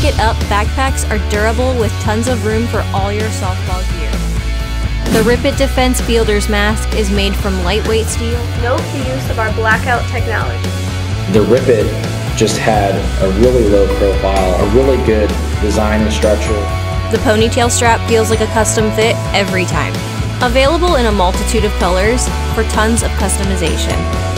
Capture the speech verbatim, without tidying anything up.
Pick It Up backpacks are durable with tons of room for all your softball gear. The Rip It Defense Fielder's Mask is made from lightweight steel. Note the use of our blackout technology. The Rip It just had a really low profile, a really good design and structure. The ponytail strap feels like a custom fit every time. Available in a multitude of colors for tons of customization.